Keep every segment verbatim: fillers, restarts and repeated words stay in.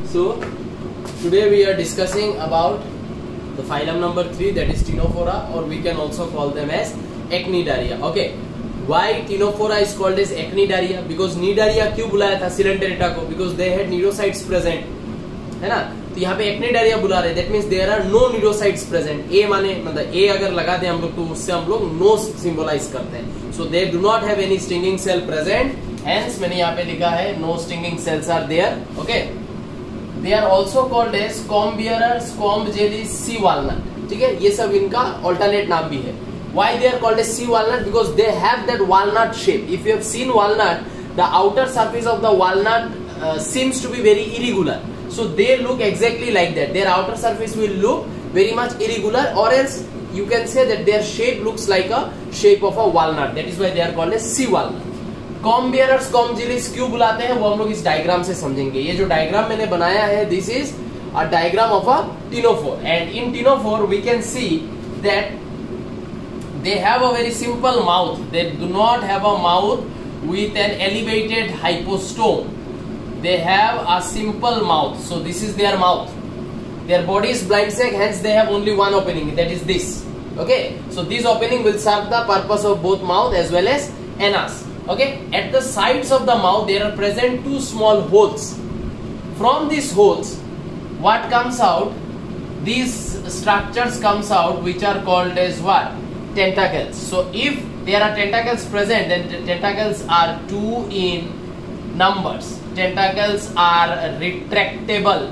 So today we are discussing about the phylum number three, that is Ctenophora, or we can also call them as Echinidaria. Okay, why Ctenophora is called as Echinidaria? Because Cnidaria क्यों बुलाया था Coelenterata को? Because they had neurocytes present, है ना? तो यहाँ पे Echinidaria बुला रहे, that means there are no neurocytes present. A माने मतलब A अगर लगा दे हम लोग तो उससे हम लोग no symbolize करते हैं. So they do not have any stinging cell present. Hence मैंने यहाँ पे लिखा है no stinging cells are there. Okay. They are also called as comb bearers, comb jelly, sea walnut. ठीक है, ये सब इनका alternate नाम भी है. Why they are called as sea walnut? Because they have that walnut shape. If you have seen walnut, the outer surface of the walnut uh, seems to be very irregular. So they look exactly like that. Their outer surface will look very much irregular, or else you can say that their shape looks like a shape of a walnut. That is why they are called as sea walnut. Comb bearers comb jellies क्यों बुलाते हैं वो हम लोग इस diagram से समझेंगे. ये जो डायग्राम मैंने बनाया है, this is a diagram of a ctenophore, and in ctenophore we can see that they have a very simple mouth. They do not have a mouth with an elevated hypostome. They have a simple mouth. So this is their mouth. Their body is blind sac, hence they have only one opening, that is this. Okay, so this opening will serve the purpose of both mouth as well as anus. Okay, at the sides of the mouth there are present two small holes. From these holes, what comes out? These structures comes out which are called as what? Tentacles. So if there are tentacles present, then the tentacles are two in numbers. Tentacles are retractable.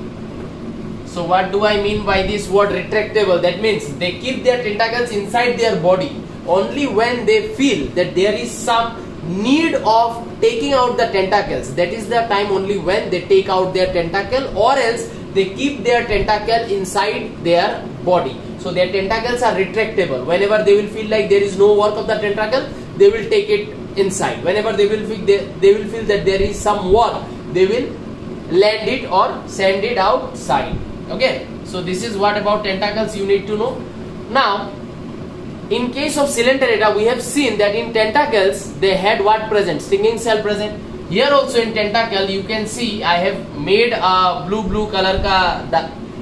So what do I mean by this word retractable? That means they keep their tentacles inside their body. Only when they feel that there is some need of taking out the tentacles, that is the time only when they take out their tentacle, or else they keep their tentacle inside their body. So their tentacles are retractable. Whenever they will feel like there is no work of the tentacle, they will take it inside. Whenever they will feel they, they will feel that there is some work, they will land it or send it outside. Okay, so this is what about tentacles you need to know. Now in case of Coelenterata, we have seen that in tentacles they had what present? Stinging cell present. Here also in tentacle you can see I have made a blue blue color ka the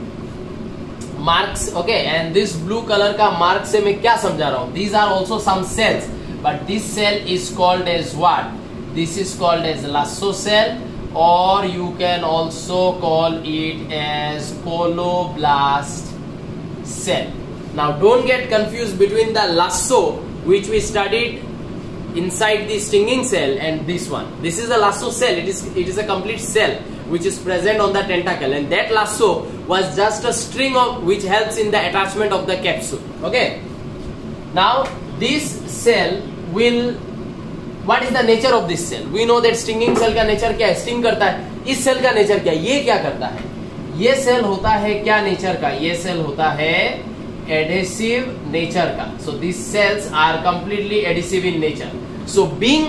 marks. Okay, and this blue color ka mark से मैं क्या समझा रहा हूँ? These are also some cells, but this cell is called as what? This is called as lasso cell, or you can also call it as coloblast cell. Now don't get confused between the lasso which we studied inside the stinging cell and this one. This is a lasso cell. It is it is a complete cell which is present on the tentacle, and that lasso was just a string of which helps in the attachment of the capsule. Okay. Now this cell will, what is the nature of this cell? We know that stinging cell का nature क्या है? Sting करता है. इस cell का nature क्या है? ये क्या करता है? ये cell होता है क्या nature का? ये cell होता है adhesive nature का. So these cells are completely adhesive in nature. So being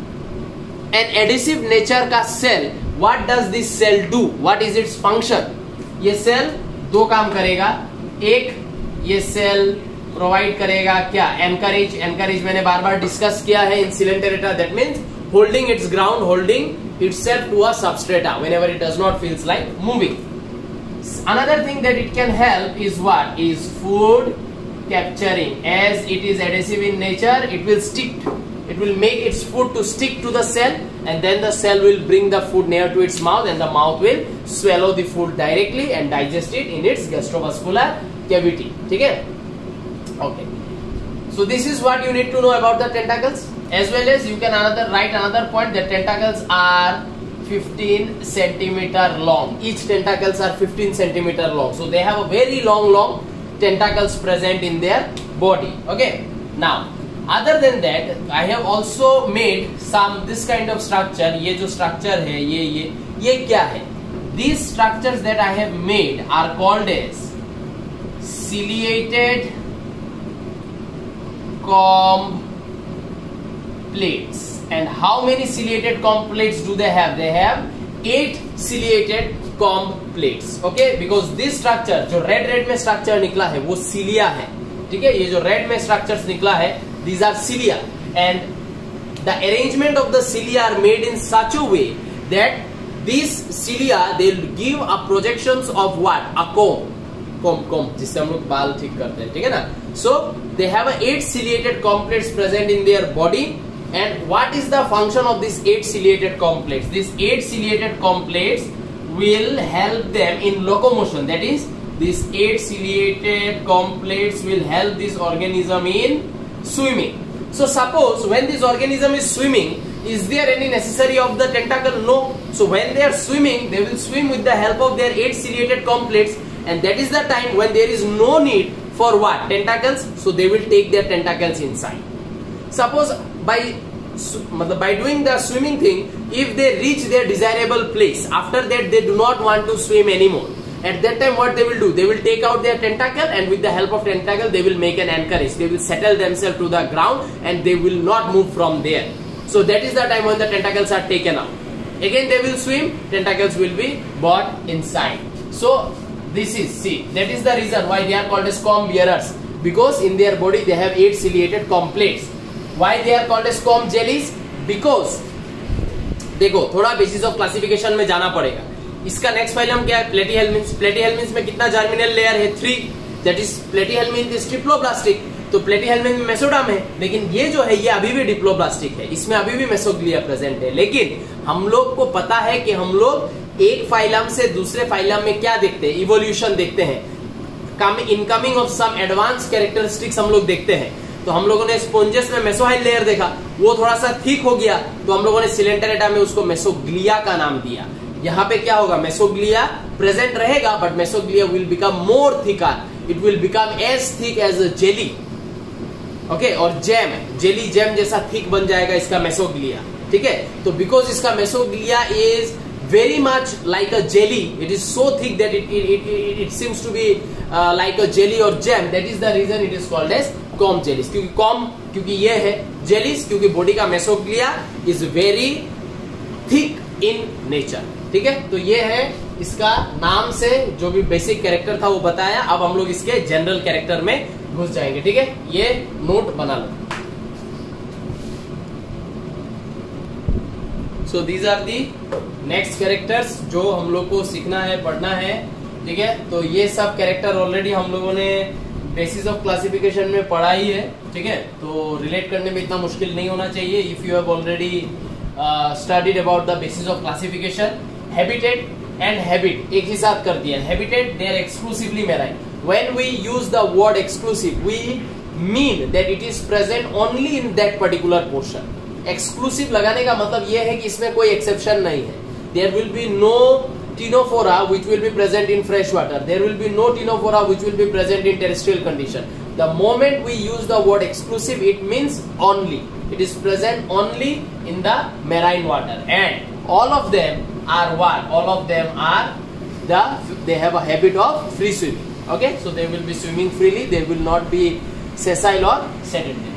an adhesive nature का cell, what does this cell do? What is its function? ये cell दो काम करेगा. एक ये cell provide करेगा क्या? Encourage. Encourage मैंने बार बार discuss किया है in Coelenterata. That means holding its ground, holding itself to a substrata whenever it does not feels like moving. Another thing that it can help is what? Is food capturing. As it is adhesive in nature, it will stick. It will make its food to stick to the cell, and then the cell will bring the food near to its mouth, and the mouth will swallow the food directly and digest it in its gastrovascular cavity. Okay? Okay. So this is what you need to know about the tentacles. As well as you can another write another point that tentacles are fifteen centimeter long. Each tentacles are fifteen centimeter long. So they have a very long long tentacles present in their body. Okay. Now other than that, I have also made some this kind of structure. ये जो structure है, ये ये ये क्या है? These structures that I have made are called as ciliated comb plates. And how many ciliated comb plates do they have? They have eight ciliated comb plates. Okay, because this structure जो red red में structure निकला है वो cilia है. ठीक है, ये जो red में structures निकला है, these are cilia, and the arrangement of the cilia are made in such a way that These cilia they'll give a projections of what? A comb. Comb, comb, जिससे हम लोग बाल ठीक करते हैं, ठीक है ना? So they have a eight ciliated comb plates present in their body. And what is the function of these eight ciliated comb plates? These eight ciliated comb plates will help them in locomotion. That is, these eight ciliated comb plates will help this organism in swimming. So suppose when this organism is swimming, is there any necessary of the tentacle? No. So when they are swimming, they will swim with the help of their eight ciliated comb plates, and that is the time when there is no need for what? Tentacles. So they will take their tentacles inside. Suppose by by doing the swimming thing, if they reach their desirable place, after that they do not want to swim anymore. At that time what they will do? They will take out their tentacle, and with the help of tentacle they will make an anchorage. They will settle themselves to the ground and they will not move from there. So that is the time when the tentacles are taken out. Again they will swim, tentacles will be brought inside. So this is, see, that is the reason why they are called as comb bearers, because in their body they have eight ciliated comb plates. Why they are called as comb jellies? Because देखो थोड़ा basis of classification में जाना पड़ेगा. इसका next phylum क्या है? प्लेटीहेल्मिन्थ. Platyhelminth में कितना जर्मिनल लेयर है? Three. That is platyhelminth is triploblastic. तो प्लेटीहेल्मिन्थ में मेसोडर्म है, लेकिन ये जो है ये अभी भी डिप्लोब्लास्टिक है. इसमें अभी भी मेसोग्लिया प्रेजेंट है. लेकिन हम लोग को पता है कि हम लोग एक फाइलम से दूसरे फाइलम में क्या देखते हैं? इवोल्यूशन देखते हैं. Incoming of some advance characteristics हम लोग देखते हैं. तो हम लोगों ने स्पोंजेस में मेसोहाइल लेयर देखा, वो थोड़ा सा थिक हो गया, तो हम लोगों ने सिलेंटरेटा में उसको मेसोग्लिया का नाम दिया. यहाँ पे क्या होगा? मेसोग्लिया प्रेजेंट रहेगा, but mesoglea will become more thicker. It will become as thick as a jelly. Okay, और जैम, जेली जैम जैसा थिक बन जाएगा इसका मेसोग्लिया. ठीक है, तो बिकॉज इसका mesoglea is very much like a jelly, it is so thick that it it it, it, it seems to be uh, like a jelly or jam. That is the reason it is called as comb jellies. क्योंकि comb क्योंकि ये है, jellies क्योंकि body का mesoglea is very thick in nature. ठीक है, तो ये है इसका नाम से जो भी बेसिक कैरेक्टर था वो बताया. अब हम लोग इसके जनरल कैरेक्टर में घुस जाएंगे. ठीक है, ये नोट बना लो. So these are the next characters जो हम लोग को सीखना है, पढ़ना है. ठीक है, तो ये सब कैरेक्टर ऑलरेडी हम लोगों ने बेसिस ऑफ क्लासिफिकेशन में पढ़ा ही है. ठीक है, तो रिलेट करने में इतना मुश्किल नहीं होना चाहिए. If you have already studied about the basis of classification. Habitat and habit एक ही साथ कर दिया. Habitat they are exclusively marine. When we use the word exclusive we mean that it is present only in that particular portion. Exclusive लगाने का मतलब यह है कि इसमें कोई एक्सेप्शन नहीं है. There will be no ctenophora which will be present in fresh water. There will be no ctenophora which will be present in terrestrial condition. The moment we use the word exclusive it means only. It is present only in the marine water. And all of them are what? All of them are the they have a habit of free swimming. Okay, so they will be swimming freely. They will not be sessile or sedentary.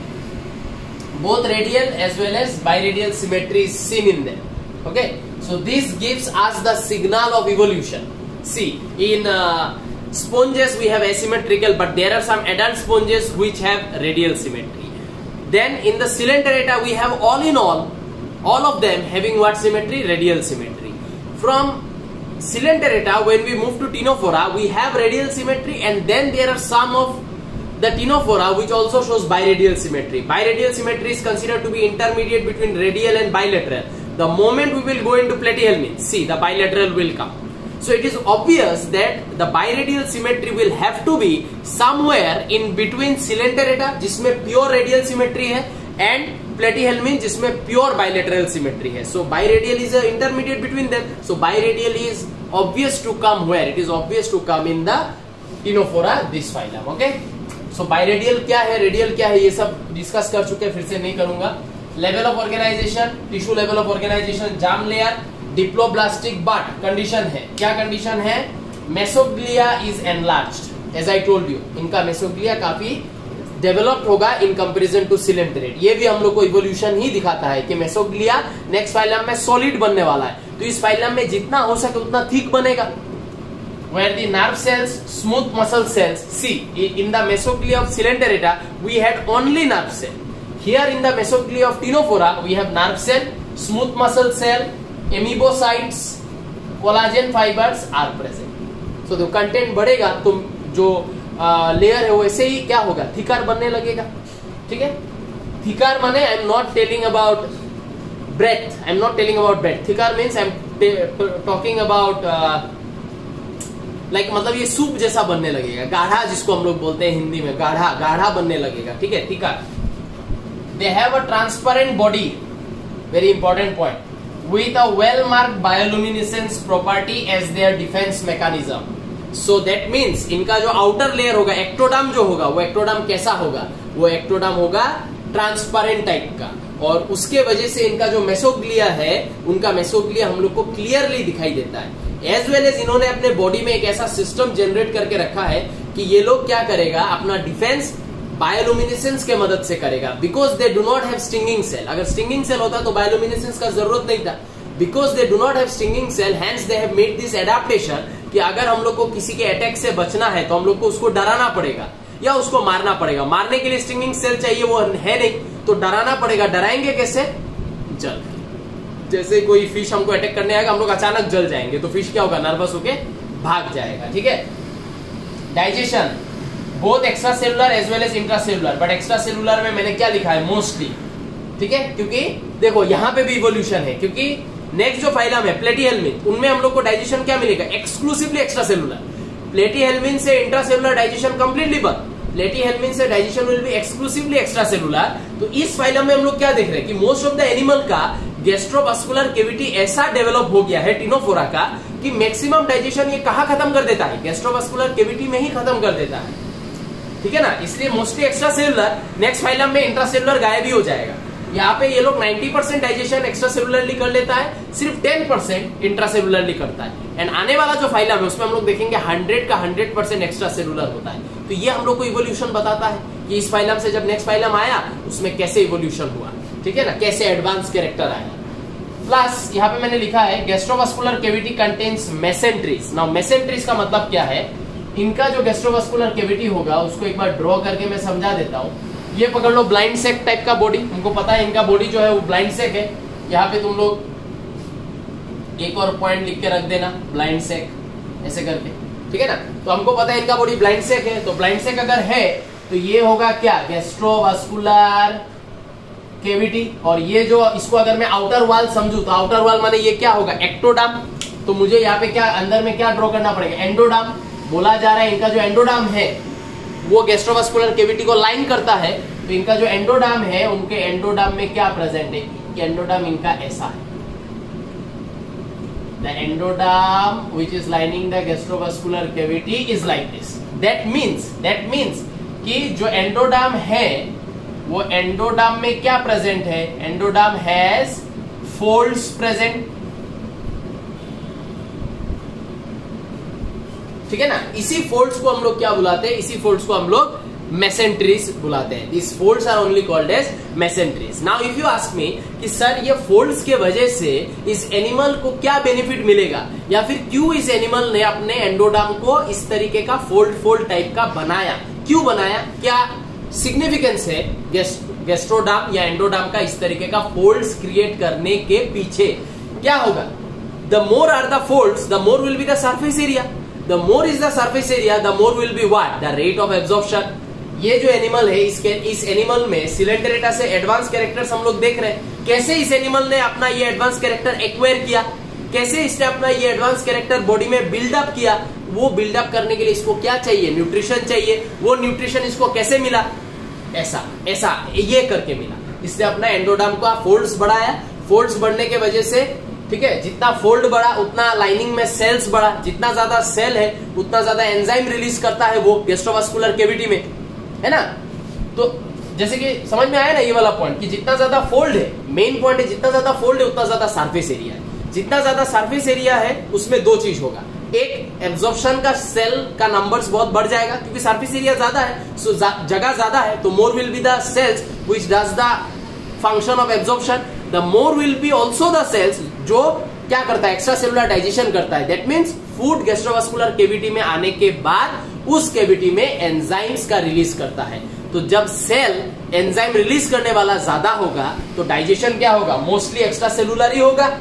Both radial as well as biradial symmetry is seen in them. Okay, so this gives us the signal of evolution. See, in uh, sponges we have asymmetrical, but there are some adult sponges which have radial symmetry. Then in the Coelenterata we have all in all, all of them having what symmetry? Radial symmetry. From Coelenterata when we move to Ctenophora we have radial symmetry, and then there are some of the Ctenophora which also shows biradial symmetry. Biradial symmetry is considered to be intermediate between radial and bilateral. The moment we will go into platyhelminth, see the bilateral will come. So it is obvious that the biradial symmetry will have to be somewhere in between Coelenterata जिसमें pure radial symmetry है and platyhelminth जिसमें pure bilateral symmetry है. So biradial is a intermediate between them. So biradial is obvious to come where? It is obvious to come in the Ctenophora, this phylum. Okay. So biradial क्या है, radial क्या है, ये सब discuss कर चुके हैं, फिर से नहीं करूंगा. Level of organisation, tissue level of organisation, germ layer, diploblastic, but condition है, क्या कंडीशन है? Mesoglea is enlarged. As I told you, इनका मेसोग्लिया काफी डेवलप्ड होगा इन कंपैरिजन टू सिलेंटरेट. ये भी हम लोग को इवोल्यूशन ही दिखाता है कि मेसोग्लिया नेक्स्ट फाइलम में सॉलिड बनने वाला है. तो इस फाइलम में जितना हो सके उतना थिक बनेगा. Where the nerve cells, smooth muscle cells. See, in the mesoglia of Coelenterata, we had only nerve cell. Here in the mesoglia of Ctenophora, we have nerve cell, smooth muscle cell, amoebocytes, collagen fibres are present. So जो content बढ़ेगा तो जो layer है वो ऐसे ही क्या होगा, thicker बनने लगेगा। ठीक है, थिकर माने I am not telling about breath, I am not telling about breath. Thicker means I am talking about like मतलब ये सूप जैसा बनने लगेगा, गाढ़ा जिसको हम लोग बोलते हैं हिंदी में, गाढ़ा गाढ़ा बनने लगेगा। ठीक है, thicker. They have a transparent body, very important point, with a well marked bioluminescence property as their defense mechanism. So that means इनका जो आउटर लेयर होगा, एक्टोडर्म जो होगा, वो एक्टोडर्म कैसा होगा, वो एक्टोडर्म होगा ट्रांसपेरेंट टाइप का, और उसके वजह से इनका जो मेसोग्लिया है, उनका मेसोग्लिया हम लोग को क्लियरली दिखाई देता है। एज वेल एज इन्होंने अपने बॉडी में एक ऐसा सिस्टम जनरेट करके रखा है कि ये लोग क्या करेगा, अपना डिफेंस बायोलुमिनेसेंस के मदद से करेगा, because they do not have stinging cell. अगर स्टिंगिंग सेल होता तो बायोलुमिनेसेंस का जरूरत नहीं था। Because they do not have stinging cell, hence they have made this adaptation कि अगर हम लोग को किसी के अटैक से बचना है तो हम लोग को उसको डराना पड़ेगा या उसको मारना पड़ेगा। मारने के लिए स्टिंगिंग सेल चाहिए, वो है नहीं, तो डराना पड़ेगा। डराएंगे कैसे? जल। जैसे कोई फिश हमको अटैक करने आएगा, हम लोग अचानक जल जाएंगे, तो फिश क्या होगा, नर्वस होके भाग जाएगा। ठीक है। Digestion both extra cellular as well as intra cellular, but extra cellular में मैंने क्या लिखा है, मोस्टली। ठीक है, क्योंकि देखो यहां पे भी इवोल्यूशन है, क्योंकि नेक्स्ट जो फाइलम है प्लेटीहेल्मिन, उनमें हम लोग को डाइजेशन क्या मिलेगा, एक्सक्लूसिवली एक्स्ट्रा सेलुलर। प्लेटीहेल्मिन से इंट्रा सेलुलर डाइजेशन कंप्लीटली बंद, प्लेटीहेल्मिन से digestion will be exclusively extra cellular. तो इस फाइलम में हम लोग क्या देख रहे हैं कि मोस्ट ऑफ द एनिमल का गैस्ट्रोवास्कुलर कैविटी ऐसा डेवलप हो गया है टिनोफोरा का कि मैक्सिमम डाइजेशन ये कहां खत्म कर देता है, गैस्ट्रोवास्कुलर कैविटी में ही खत्म कर देता है। ठीक है ना, इसलिए mostly extra cellular, next phylum में इंट्रा सेलुलर गायब ही हो जाएगा। यहाँ पे ये लोग नब्बे परसेंट डाइजेशन एक्स्ट्रा सेलुलरली कर लेता है, सिर्फ दस परसेंट इंट्रा सेलुलरली करता है। एंड आने वाला जो फाइलम है उसमें हम लोग देखेंगे हंड्रेड का हंड्रेड परसेंट एक्स्ट्रा सेलुलर होता है। तो ये हम लोग को इवोल्यूशन बताता है कि इस फाइलम से जब नेक्स्ट फाइलम आया उसमें कैसे इवोल्यूशन हुआ। ठीक है ना, कैसे एडवांस कैरेक्टर आया। प्लस यहाँ पे मैंने लिखा है gastrovascular cavity contains mesenteries. Now mesenteries का मतलब क्या है, इनका जो गैस्ट्रोवास्कुलर कैविटी होगा उसको एक बार ड्रॉ करके मैं समझा देता हूँ। ये पकड़ लो ब्लाइंड सेक टाइप का बॉडी, हमको पता है इनका बॉडी जो है वो ब्लाइंड सेक है। यहाँ पे तुम लोग एक और पॉइंट लिख के रख देना, ब्लाइंड सेक ऐसे करके। ठीक है ना, तो हमको पता है इनका बॉडी ब्लाइंड सेक है। तो ब्लाइंड सेक अगर है तो ये होगा क्या, गैस्ट्रोवास्कुलर कैविटी। और ये जो इसको अगर मैं आउटर वॉल समझू तो आउटर वॉल माने ये क्या होगा, एक्टोडर्म। तो मुझे यहाँ पे क्या अंदर में क्या ड्रॉ करना पड़ेगा, एंडोडर्म। बोला जा रहा है इनका जो एंडोडर्म है वो गैस्ट्रोवास्कुलर कैविटी को लाइन करता है। तो इनका जो एंडोडर्म है, उनके एंडोडर्म में क्या प्रेजेंट है, कि एंडोडर्म इनका ऐसा है। The endoderm which is lining the gastrovascular cavity is like this. That means that means कि जो एंडोडर्म है वो एंडोडर्म में क्या प्रेजेंट है, एंडोडर्म हैज फोल्ड्स प्रेजेंट। ठीक है ना, इसी फोल्ड्स को हम लोग क्या बुलाते हैं, इसी फोल्ड्स को हम लोग मेसेंट्रीज बुलाते हैं। This folds are only called as mesenteries. Now if you ask me कि सर ये फोल्ड्स के वजह से इस एनिमल को क्या बेनिफिट मिलेगा, या फिर क्यों इस एनिमल ने अपने एंडोडर्म को इस तरीके का फोल्ड फोल्ड टाइप का बनाया, क्यों बनाया, क्या सिग्निफिकेंस है गैस्ट्रोडर्म या एंडोडर्म का इस तरीके का फोल्ड्स क्रिएट करने के पीछे, क्या होगा, the more are the folds the more will be the surface area, the more is the surface area the more will be what, the rate of absorption. ये जो एनिमल है, इसके इस एनिमल में सिलेंडरेटा से एडवांस कैरेक्टर्स हम लोग देख रहे हैं। कैसे इस एनिमल ने अपना ये एडवांस कैरेक्टर एक्वायर किया, कैसे इसने अपना ये एडवांस कैरेक्टर बॉडी में बिल्डअप किया। वो बिल्डअप करने के लिए इसको क्या चाहिए, न्यूट्रिशन चाहिए। वो न्यूट्रिशन इसको कैसे मिला, ऐसा ऐसा ये करके मिला। इसने अपना एंडोडर्म का फोल्ड्स बढ़ाया, फोल्ड्स बढ़ने के वजह से, ठीक है, जितना फोल्ड बढ़ा उतना लाइनिंग में सेल्स बढ़ा, जितना ज्यादा सेल है उतना ज्यादा एंजाइम रिलीज करता है वो गैस्ट्रोवास्कुलर कैविटी में, है ना। तो जैसे कि समझ में आया ना ये वाला पॉइंट, कि जितना ज्यादा फोल्ड है, मेन पॉइंट है जितना ज्यादा फोल्ड है उतना ज्यादा सरफेस एरिया है। जितना ज्यादा सरफेस एरिया है उसमें दो चीज होगा, एक एब्जॉर्प्शन का सेल का नंबर्स बहुत बढ़ जाएगा क्योंकि सरफेस एरिया ज्यादा है, सो जगह ज्यादा है, तो more will be the cells which does the function of absorption. The more will be also the cells जो क्या करता है, एक्स्ट्रा सेलुलर डाइजेशन करता है। That means food gastrovascular cavity में आने के बाद उस कैविटी में एंजाइम्स का रिलीज करता है। तो जब सेल एंजाइम रिलीज करने वाला ज्यादा होगा तो डाइजेशन क्या होगा, मोस्टली एक्स्ट्रा सेलुलर ही होगा।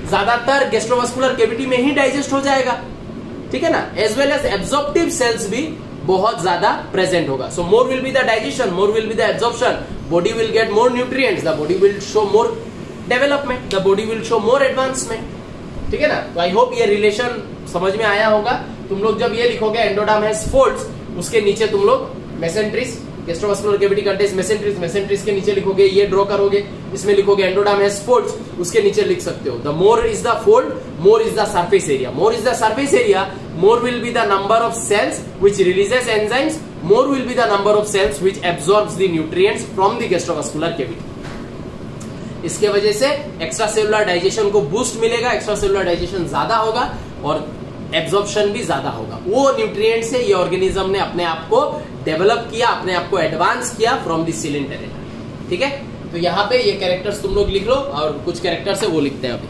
ज्यादातर गैस्ट्रोवास्कुलर कैविटी में ही डाइजेस्ट हो जाएगा, ठीक है ना। As well as absorptive cells भी बहुत ज्यादा प्रेजेंट होगा। So more will be the digestion, more will be the absorption, body will get more nutrients, the body will show more development, the body will show more advancement, ठीक है ना। तो I hope ये relation समझ में आया होगा। तुम लोग जब ये लिखोगे एंडोडर्म हैज फोल्ड्स, उसके नीचे तुम लोग mesenteries, gastrovascular cavity contains mesenteries, mesenteries के नीचे लिखोगे, ये ड्रॉ करोगे, इसमें लिखोगे एंडोडर्म हैज फोल्ड्स, उसके नीचे लिख सकते हो the more is the fold, more is the surface area, more is the surface area, more will be the number of cells which releases enzymes, more will be the number of cells which absorbs the nutrients from the gastrovascular cavity. इसके वजह से extra cellular digestion को boost मिलेगा, extra cellular digestion ज्यादा होगा और absorption भी ज्यादा होगा। वो न्यूट्रिएंट से ये ऑर्गेनिज्म ने अपने आप को डेवलप किया, अपने आप को एडवांस किया फ्रॉम द सीलेंट टेरेटा, ठीक है। तो यहाँ पे ये कैरेक्टर्स तुम लोग लिख लो और कुछ कैरेक्टर्स है वो लिखते हैं अभी।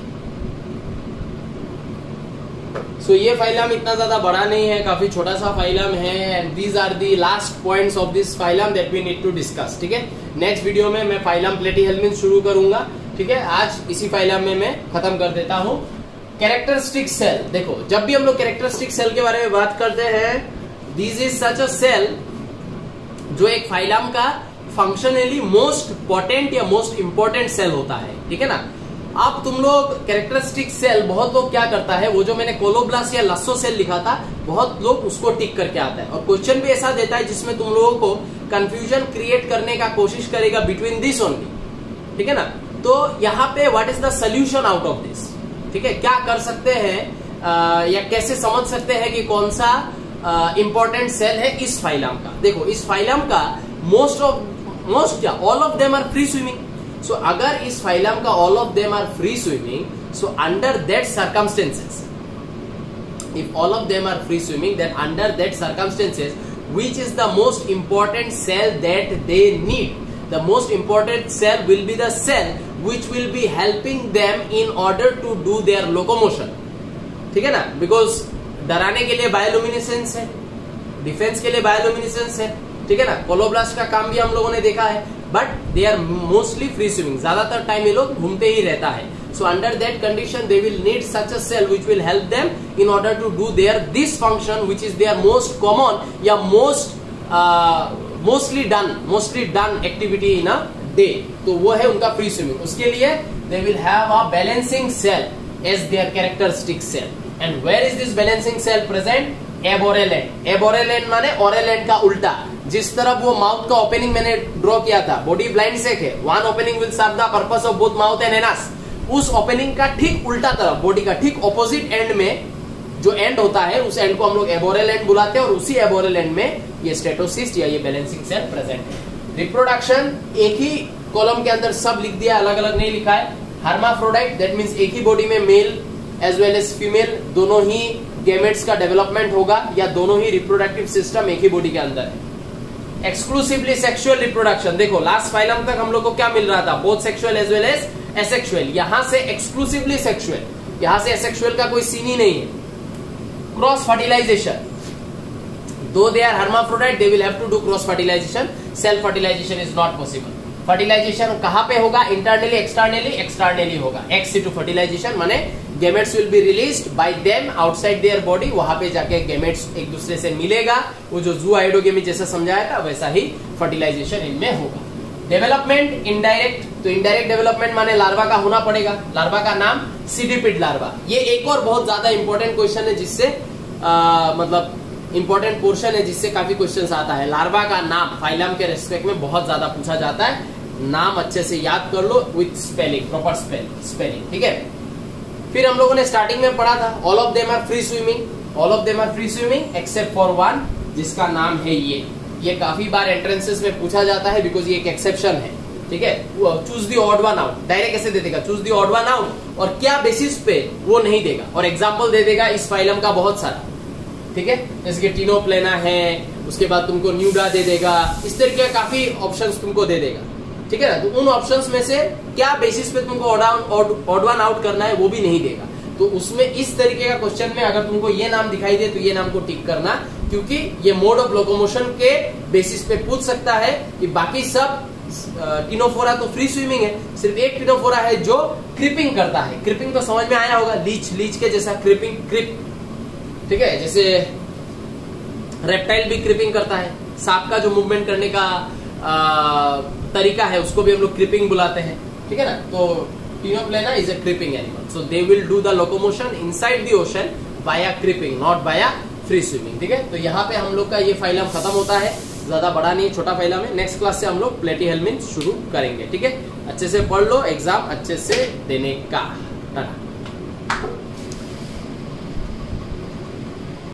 सो so, ये फाइलम इतना ज्यादा बड़ा नहीं है, काफी छोटा सा फाइलम है and these are the last points of this phylum that we need to discuss, ठीक है। नेक्स्ट वीडियो में मैं फाइलम प्लेटीहेल्मिन्थ शुरू करूंगा, ठीक है। आज इसी फाइलम में मैं खत्म कर देता हूँ। कैरेक्टरिस्टिक सेल, देखो जब भी हम लोग कैरेक्टरिस्टिक सेल के बारे में बात करते हैं, this is such a cell जो एक फाइलम का फंक्शनली मोस्ट पोटेंट या मोस्ट इंपॉर्टेंट सेल होता है, ठीक है ना। अब तुम लोग कैरेक्टरिस्टिक सेल, बहुत लोग क्या करता है, वो जो मैंने कोलोब्लास्ट या लस्सो सेल लिखा था, बहुत लोग उसको टिक करके आता है और क्वेश्चन भी ऐसा देता है जिसमें तुम लोगों को कंफ्यूजन क्रिएट करने का कोशिश करेगा बिटवीन दिस ओनली, ठीक है ना। तो यहाँ पे what is the solution out of this, ठीक है, क्या कर सकते हैं आ, या कैसे समझ सकते हैं कि कौन सा इंपॉर्टेंट सेल है इस फाइलम का। देखो इस फाइलम का मोस्ट ऑफ मोस्ट क्या all of them are free swimming. So अगर इस फाइलम का all of them are free swimming, so under that circumstances, if all of them are free swimming, then under that circumstances which is the most important cell that they need, the most important cell will be the cell which will be helping them in order to do their locomotion, ठीक है ना। Because डराने के लिए bioluminescence है, defence के लिए bioluminescence है, ठीक है ना। कोलोब्लास्ट का काम भी हम लोगों ने देखा है, but they are mostly free swimming, ज्यादातर टाइम ये लोग घूमते ही रहता है। So under that condition they will need such a cell which will help them in order to do their this function which is their most common या most mostly done mostly done activity in a day. तो वो है उनका free swimming. उसके लिए they will have a balancing cell as there characteristic cell. And where is this balancing cell present? Aboral end. Aboral end माने oral end का उल्टा। जिस तरफ वो माउथ का ओपनिंग मैंने ड्रॉ किया था, बॉडी ब्लाइंड सेक है, one opening will serve the purpose of both mouth and anus, उस ओपनिंग का ठीक उल्टा तरफ, बॉडी का ठीक ऑपोजिट एंड में जो एंड होता है, उस एंड को हम लोग एबोरेल एंड बुलाते हैं। और उसी एबोरेल एंड में ये स्टेटोसिस्ट या ये बैलेंसिंग सेल प्रेजेंट है। रिप्रोडक्शन एक ही कॉलम के अंदर सब लिख दिया, अलग अलग नहीं लिखा है। हर्माफ्रोडाइट दैट मींस एक ही बॉडी में male as well as female दोनों ही गैमेट्स का डेवलपमेंट होगा, या दोनों ही रिप्रोडक्टिव सिस्टम एक ही बॉडी के अंदर है। एक्सक्लूसिवली सेक्सुअल रिप्रोडक्शन, देखो लास्ट फाइलम तक हम लोग को क्या मिल रहा था, both sexual as well as asexual. यहां से एक्सक्लूसिवली सेक्सुअल, यहां से एसेक्सुअल का कोई सीन ही नहीं है। Cross fertilisation, though they are hermaphrodite they will have to do cross fertilization, self fertilization is not possible। Fertilisation कहां पे होगा? Internally externally? एक्सटर्नली होगा। एक्स सिटू फर्टिलाइजेशन माने gametes will be released by them outside their body, वहां पे जाके gametes एक दूसरे से मिलेगा, वो जो जूआइडोगेमी जैसा समझाया था वैसा ही फर्टिलाइजेशन इनमें होगा। डेवलपमेंट इनडायरेक्ट, तो इनडायरेक्ट डेवलपमेंट माने लार्वा का होना पड़ेगा। लार्वा का नाम सीडिपिड लार्वा। ये एक और बहुत ज्यादा इंपॉर्टेंट क्वेश्चन है जिससे आ, मतलब इंपॉर्टेंट पोर्शन है जिससे काफी क्वेश्चंस आता है। लार्वा का नाम फाइलम के रेस्पेक्ट में बहुत ज्यादा पूछा जाता है। नाम अच्छे से याद कर लो विथ स्पेलिंग, प्रॉपर स्पेलिंग, ठीक है। फिर हम लोगों ने स्टार्टिंग में पढ़ा था all of them are free swimming, all of them are free swimming except for one, जिसका नाम है ये। ये काफी बार एंट्रेंसेस में पूछा जाता है बिकॉज ये एक एक्सेप्शन है, ठीक है। Choose the odd one out, direct कैसे दे देगा? Choose the odd one out, और क्या बेसिस पे वो नहीं देगा, और एग्जाम्पल दे देगा इस फाइलम का बहुत सारा, ठीक है। जैसे कि टिनोप्लेना है, उसके बाद तुमको न्यूडा दे देगा, इस तरीके का काफी ऑप्शंस तुमको दे देगा, ठीक है ना। तो उन ऑप्शंस में से क्या बेसिस पे तुमको ऑड वन आउट करना है वो भी नहीं देगा। तो उसमें इस तरीके का क्वेश्चन में अगर तुमको ये नाम दिखाई दे तो ये नाम को टिक करना, क्योंकि ये मोड ऑफ लोकोमोशन के बेसिस पे पूछ सकता है कि बाकी सब टिनोफोरा तो फ्री स्विमिंग है, सिर्फ एक टिनोफोरा है जो क्रिपिंग करता है। क्रिपिंग तो समझ में आया होगा, लीच लीच के जैसा क्रिपिंग, क्रिप, ठीक है, जैसे रेप्टाइल भी क्रिपिंग करता है। सांप का जो मूवमेंट करने का आ, तरीका है उसको भी हम लोग क्रिपिंग बुलाते हैं, ठीक है ना। तो Ctenoplana is a creeping animal, so they will do the locomotion inside the ocean via creeping, not via free swimming, ठीक है। तो यहाँ पे हम लोग का ये फाइलम खत्म होता है, ज्यादा बड़ा नहीं, छोटा फाइलम है। नेक्स्ट क्लास से हम लोग प्लेटीहेल्मिन्थ शुरू करेंगे, ठीक है। अच्छे से पढ़ लो, एग्जाम अच्छे से देने का।